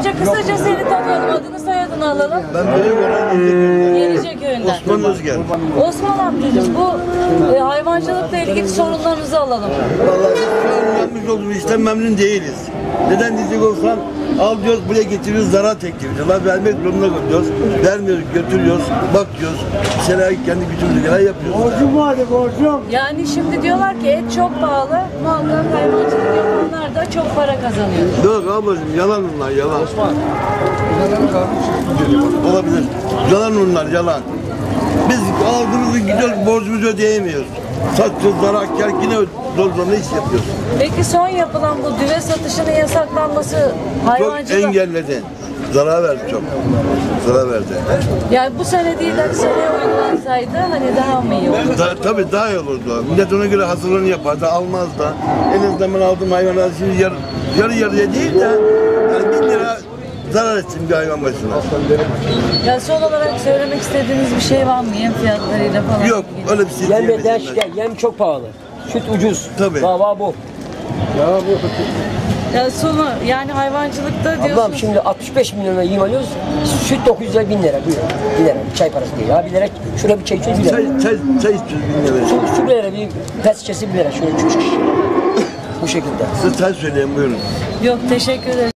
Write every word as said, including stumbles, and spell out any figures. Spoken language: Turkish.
Önce kısaca seni tanıyalım, adını soyadını alalım. Ben Beyoğlu'ndan Yeniceköy'ünden. Osman Özgen. Osman amcacığım, bu e, hayvancılıkla ilgili sorunlarınızı alalım. Vallahi biz şu an yapmış olduğumuz işten memnun değiliz. Neden diyecek olsam, al diyoruz buraya getiriyoruz, zarar teklif vermek zorunda kalıyoruz. Vermiyoruz, götürüyoruz, bakıyoruz. Mesela kendi gücümüzü kadar yapıyoruz. Borcum vardı borcum. Yani şimdi diyorlar ki et çok pahalı, muhakkak hayvancılık yapanlar da çok para kazanıyor. Yok ablacığım, yalan onlar, yalan. Osman. Olabilir. Yalan onlar, yalan. Biz aldığımızı gidiyoruz, borcumuzu ödeyemiyoruz. Satıyoruz, zarar kar, yine zor zorla iş yapıyoruz. Peki son yapılan bu düve satışının yasaklanması Çok hayvancılık... engelledi. Zarar verdi çok. Zarar verdi. Yani bu sene değil de seneye uygulansaydı hani daha mı iyi olur? Da, tabii daha iyi olurdu. Millet ona göre hazırlığını yapardı, almaz da. En azından ben aldığım hayvanlar şimdi yarı, yarı yarıya değil de yani bin lira zarar etsin bir hayvan başına. Ya son olarak söylemek istediğiniz bir şey var mı yem fiyatlarıyla falan? Yok, ilgili? öyle bir şey Yem diyemeyeceğim de ben. şikayet, yem çok pahalı. Süt ucuz. Tabii. Dava bu. Ya bu. Ya sonu yani hayvancılıkta Ablam diyorsunuz. şimdi altmış beş milyona yem alıyoruz. Süt dokuz yüz lira, bin lira. Buyurun. bin lira. Çay parası değil. Ya bir lira. Şurada bir çay içiyoruz bir lira. Çay, çay, çay istiyoruz bin lira. Su, su bir lira. Bir pet şişesi bir lira. Şöyle üç üç kişi. Bu şekilde. Size çay söyleyeyim buyurun. Yok, teşekkür ederim.